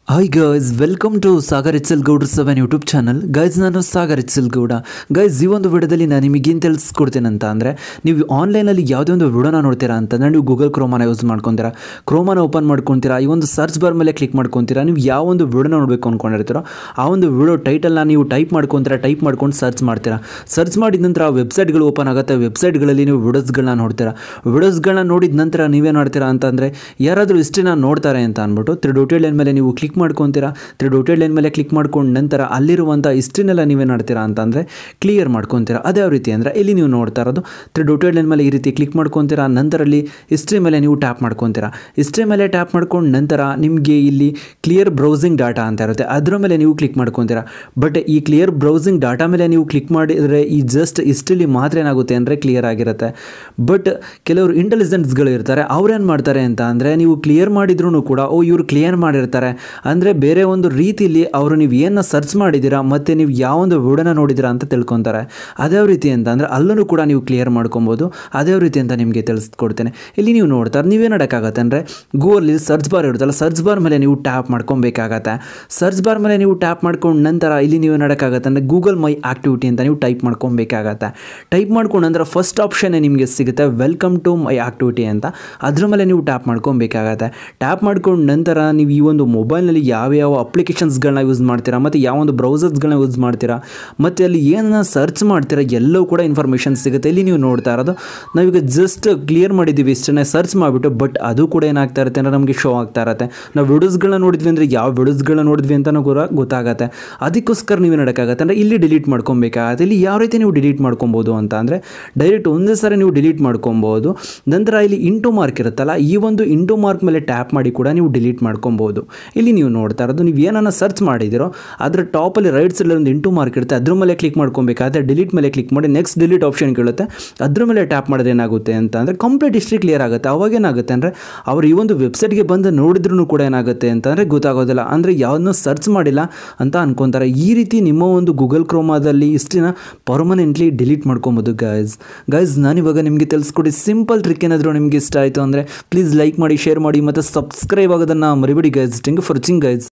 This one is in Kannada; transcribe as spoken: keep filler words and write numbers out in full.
Hi guys, welcome to Sagar H L ಗೌಡ್ರು ಸೆವೆನ್ ಯೂಟ್ಯೂಬ್ ಚಾನಲ್. ಗೈಸ್, ನಾನು ಸಾಗರ್ ಎಚ್.ಎಲ್ ಗೌಡ. ಗೈಸ್, ಈ ಒಂದು ವಿಡಿಯೋದಲ್ಲಿ ನಾನು ನಿಮಗೇನು ತಿಳಿಸ್ಕೊಡ್ತೇನೆ ಅಂತ ಅಂದರೆ, ನೀವು ಆನ್ಲೈನಲ್ಲಿ ಯಾವುದೇ ಒಂದು ವಿಡಿಯೋನ ನೋಡ್ತೀರಾ ಅಂತಂದರೆ ನೀವು ಗೂಗಲ್ ಕ್ರೋಮಾನ ಯೂಸ್ ಮಾಡ್ಕೊತೀರಾ. ಕ್ರೋಮಾನ ಓಪನ್ ಮಾಡ್ಕೊತೀರಾ, ಈ ಒಂದು ಸರ್ಚ್ ಬಾರ್ ಮೇಲೆ ಕ್ಲಿಕ್ ಮಾಡ್ಕೊತೀರಾ. ನೀವು ಯಾವ ಒಂದು ವಿಡಿಯೋನ ನೋಡಬೇಕು ಅಂದ್ಕೊಂಡಿರ್ತೀರೋ ಆ ಒಂದು ವಿಡಿಯೋ ಟೈಟಲ್ನ ನೀವು ಟೈಪ್ ಮಾಡ್ಕೊತೀರಾ. ಟೈಪ್ ಮಾಡ್ಕೊಂಡು ಸರ್ಚ್ ಮಾಡ್ತೀರಾ. ಸರ್ಚ್ ಮಾಡಿದ ನಂತರ ಆ ವೆಬ್ಸೈಟ್ಗಳು ಓಪನ್ ಆಗುತ್ತೆ. ವೆಬ್ಸೈಟ್ಗಳಲ್ಲಿ ನೀವು ವಿಡಿಯೋಸ್ಗಳನ್ನ ನೋಡ್ತೀರಾ. ವಿಡಿಯೋಸ್ಗಳನ್ನ ನೋಡಿದ ನಂತರ ನೀವೇನು ಮಾಡ್ತೀರಾ ಅಂತಂದರೆ, ಯಾರಾದರೂ ಹಿಸ್ಟ್ರಿನ ನೋಡ್ತಾರೆ ಅಂತ ಅಂದ್ಬಿಟ್ಟು ತ್ರೀ ಡೊಟೆಡ್ ಲೈನ್ ಮೇಲೆ ನೀವು ಕ್ಲಿಕ್ ಮಾಡ್ಕೊತೀರಾ. ತ್ರೀ ಡೊಟೆಡ್ ಲೈನ್ ಮೇಲೆ ಕ್ಲಿಕ್ ಮಾಡ್ಕೊಂಡು ನಂತರ ಅಲ್ಲಿರುವಂಥ ಹಿಸ್ಟ್ರಿನೆಲ್ಲ ನೀವೇನು ಮಾಡ್ತೀರಾ ಅಂತಂದರೆ ಕ್ಲಿಯರ್ ಮಾಡ್ಕೊತೀರಾ. ಅದೇ ಯಾವ ರೀತಿ ಅಂದರೆ, ಇಲ್ಲಿ ನೀವು ನೋಡ್ತಾ ಇರೋದು ತ್ರೀ ಡೊಟೆಡ್ ಲೈನ್ ಮೇಲೆ ಈ ರೀತಿ ಕ್ಲಿಕ್ ಮಾಡ್ಕೊತೀರಾ. ನಂತರ ಅಲ್ಲಿ ಹಿಸ್ಟ್ರಿ ಮೇಲೆ ನೀವು ಟ್ಯಾಪ್ ಮಾಡ್ಕೊತೀರಾ. ಹಿಸ್ಟ್ರಿ ಮೇಲೆ ಟ್ಯಾಪ್ ಮಾಡ್ಕೊಂಡು ನಂತರ ನಿಮಗೆ ಇಲ್ಲಿ ಕ್ಲಿಯರ್ ಬ್ರೌಸಿಂಗ್ ಡಾಟಾ ಅಂತ ಇರುತ್ತೆ, ಅದರ ಮೇಲೆ ನೀವು ಕ್ಲಿಕ್ ಮಾಡ್ಕೊತೀರಾ. ಬಟ್ ಈ ಕ್ಲಿಯರ್ ಬ್ರೌಸಿಂಗ್ ಡಾಟಾ ಮೇಲೆ ನೀವು ಕ್ಲಿಕ್ ಮಾಡಿದರೆ ಈ ಜಸ್ಟ್ ಹಿಸ್ಟ್ರಿಲಿ ಮಾತ್ರ ಏನಾಗುತ್ತೆ ಅಂದರೆ ಕ್ಲಿಯರ್ ಆಗಿರುತ್ತೆ. ಬಟ್ ಕೆಲವರು ಇಂಟೆಲಿಜೆನ್ಸ್ಗಳು ಇರ್ತಾರೆ, ಅವ್ರೇನು ಮಾಡ್ತಾರೆ ಅಂತ ಅಂದರೆ, ನೀವು ಕ್ಲಿಯರ್ ಮಾಡಿದ್ರೂ ಕೂಡ ಓ ಇವರು ಕ್ಲಿಯರ್ ಮಾಡಿರ್ತಾರೆ ಅಂದರೆ ಬೇರೆ ಒಂದು ರೀತಿಯಲ್ಲಿ ಅವರು ನೀವು ಏನನ್ನ ಸರ್ಚ್ ಮಾಡಿದ್ದೀರಾ ಮತ್ತು ನೀವು ಯಾವೊಂದು ವಿಡಿಯೋನ ನೋಡಿದ್ದೀರಾ ಅಂತ ತಿಳ್ಕೊತಾರೆ. ಅದೇ ರೀತಿ ಅಂತ ಅಂದರೆ ಅಲ್ಲೂ ಕೂಡ ನೀವು ಕ್ಲಿಯರ್ ಮಾಡ್ಕೊಬೋದು. ಅದೇ ರೀತಿ ಅಂತ ನಿಮಗೆ ತಿಳಿಸ್ಕೊಡ್ತೇನೆ. ಇಲ್ಲಿ ನೀವು ನೋಡ್ತಾರೆ, ನೀವೇನು ಮಾಡೋಕ್ಕಾಗತ್ತೆ ಅಂದರೆ, ಗೂಗಲಲ್ಲಿ ಸರ್ಚ್ ಬಾರ್ ಇರುತ್ತಲ್ಲ, ಸರ್ಚ್ ಬಾರ್ ಮೇಲೆ ನೀವು ಟ್ಯಾಪ್ ಮಾಡ್ಕೊಬೇಕಾಗತ್ತೆ. ಸರ್ಚ್ ಬಾರ್ ಮೇಲೆ ನೀವು ಟ್ಯಾಪ್ ಮಾಡ್ಕೊಂಡು ನಂತರ ಇಲ್ಲಿ ನೀವು ಮಾಡೋಕ್ಕಾಗತ್ತೆ ಅಂದರೆ ಗೂಗಲ್ ಮೈ ಆಕ್ಟಿವಿಟಿ ಅಂತ ನೀವು ಟೈಪ್ ಮಾಡ್ಕೊಬೇಕಾಗತ್ತೆ. ಟೈಪ್ ಮಾಡ್ಕೊಂಡು ನಂತರ ಫಸ್ಟ್ ಆಪ್ಷನ್ನೇ ನಿಮಗೆ ಸಿಗುತ್ತೆ, ವೆಲ್ಕಮ್ ಟು ಮೈ ಆಕ್ಟಿವಿಟಿ ಅಂತ. ಅದ್ರ ಮೇಲೆ ನೀವು ಟ್ಯಾಪ್ ಮಾಡ್ಕೊಬೇಕಾಗತ್ತೆ. ಟ್ಯಾಪ್ ಮಾಡ್ಕೊಂಡು ನಂತರ ನೀವು ಈ ಒಂದು ಮೊಬೈಲ್ನಲ್ಲಿ ಯಾವ್ಯಾವ ಅಪ್ಲಿಕೇಶನ್ಸ್ಗಳನ್ನ ಯೂಸ್ ಮಾಡ್ತೀರಾ ಮತ್ತು ಯಾವೊಂದು ಬ್ರೌಸರ್ಸ್ಗಳನ್ನ ಯೂಸ್ ಮಾಡ್ತೀರಾ ಮತ್ತು ಅಲ್ಲಿ ಏನನ್ನ ಸರ್ಚ್ ಮಾಡ್ತೀರಾ ಎಲ್ಲವೂ ಕೂಡ ಇನ್ಫಾರ್ಮೇಷನ್ ಸಿಗುತ್ತೆ. ಇಲ್ಲಿ ನೀವು ನೋಡ್ತಾ ಇರೋದು ನಾವೀಗ ಜಸ್ಟ್ ಕ್ಲಿಯರ್ ಮಾಡಿದ್ದೀವಿ, ಇಷ್ಟನ್ನೇ ಸರ್ಚ್ ಮಾಡಿಬಿಟ್ಟು. ಬಟ್ ಅದು ಕೂಡ ಏನಾಗ್ತಾ ಇರುತ್ತೆ ಅಂದರೆ ನಮಗೆ ಶೋ ಆಗ್ತಾ ಇರುತ್ತೆ. ನಾವು ವಿಡಿಯೋಸ್ಗಳನ್ನ ನೋಡಿದ್ವಿ ಅಂದರೆ ಯಾವ ವಿಡಿಯೋಸ್ಗಳನ್ನ ನೋಡಿದ್ವಿ ಅಂತಲೂ ಕೂಡ ಗೊತ್ತಾಗುತ್ತೆ. ಅದಕ್ಕೋಸ್ಕರ ನೀವು ನೋಡೋಕ್ಕಾಗತ್ತೆ ಅಂದರೆ ಇಲ್ಲಿ ಡಿಲೀಟ್ ಮಾಡ್ಕೊಬೇಕಾಗತ್ತೆ. ಇಲ್ಲಿ ಯಾವ ರೀತಿ ನೀವು ಡಿಲೀಟ್ ಮಾಡ್ಕೊಬೋದು ಅಂತ ಅಂದರೆ, ಡೈರೆಕ್ಟ್ ಒಂದೇ ಸಾರಿ ನೀವು ಡಿಲೀಟ್ ಮಾಡ್ಕೊಬೋದು. ನಂತರ ಇಲ್ಲಿ ಇಂಟು ಮಾರ್ಕ್ ಇರುತ್ತಲ್ಲ, ಈ ಒಂದು ಇಂಟು ಮಾರ್ಕ್ ಮೇಲೆ ಟ್ಯಾಪ್ ಮಾಡಿ ಕೂಡ ನೀವು ಡಿಲೀಟ್ ಮಾಡ್ಕೊಬೋದು. ಇಲ್ಲಿ ನೀವು ನೋಡ್ತಾ ಇರೋದು ನೀವು ಏನನ್ನ ಸರ್ಚ್ ಮಾಡಿದಿರೋ ಅದರ ಟಾಪಲ್ಲಿ ರೈಟ್ ಸೈಡಲ್ಲಿ ಒಂದು ಇಂಟು ಮಾರ್ಕ್ ಇರುತ್ತೆ, ಅದ್ರ ಮೇಲೆ ಕ್ಲಿಕ್ ಮಾಡ್ಕೊಬೇಕಾದ್ರೆ ಡಿಲೀಟ್ ಮೇಲೆ ಕ್ಲಿಕ್ ಮಾಡಿ ನೆಕ್ಸ್ಟ್ ಡಿಲೀಟ್ ಆಪ್ಷನ್ ಕೇಳುತ್ತೆ. ಅದ್ರ ಮೇಲೆ ಟ್ಯಾಪ್ ಮಾಡಿದ್ರೆ ಏನಾಗುತ್ತೆ ಅಂತ ಅಂದರೆ ಕಂಪ್ಲೀಟ್ ಹಿಸ್ಟ್ರಿ ಕ್ಲಿಯರ್ ಆಗುತ್ತೆ. ಅವಾಗ ಏನಾಗುತ್ತೆ ಅಂದರೆ ಅವರು ಈ ಒಂದು ವೆಬ್ಸೈಟ್ಗೆ ಬಂದು ನೋಡಿದ್ರೂ ಕೂಡ ಏನಾಗುತ್ತೆ ಅಂತಂದರೆ ಗೊತ್ತಾಗೋದಿಲ್ಲ, ಅಂದರೆ ಯಾವುದನ್ನೂ ಸರ್ಚ್ ಮಾಡಿಲ್ಲ ಅಂತ ಅನ್ಕೊತಾರೆ. ಈ ರೀತಿ ನಿಮ್ಮ ಒಂದು ಗೂಗಲ್ ಕ್ರೋಮಾದಲ್ಲಿ ಹಿಸ್ಟ್ರಿನ ಪರ್ಮನೆಂಟ್ಲಿ ಡಿಲೀಟ್ ಮಾಡ್ಕೊಬೋದು. ಗೈಸ್ ಗೈಸ್ ನಾನಿವಾಗ ನಿಮಗೆ ತಿಳಿಸ್ಕೊಡಿ ಸಿಂಪಲ್ ಟ್ರಿಕ್. ಏನಾದರೂ ನಿಮಗೆ ಇಷ್ಟ ಆಯಿತು ಅಂದರೆ ಪ್ಲೀಸ್ ಲೈಕ್ ಮಾಡಿ, ಶೇರ್ ಮಾಡಿ ಮತ್ತು ಸಬ್ಸ್ಕ್ರೈಬ್ ಆಗೋದನ್ನು ಮರಿಬೇಡಿ guys. Thank you for watching guys.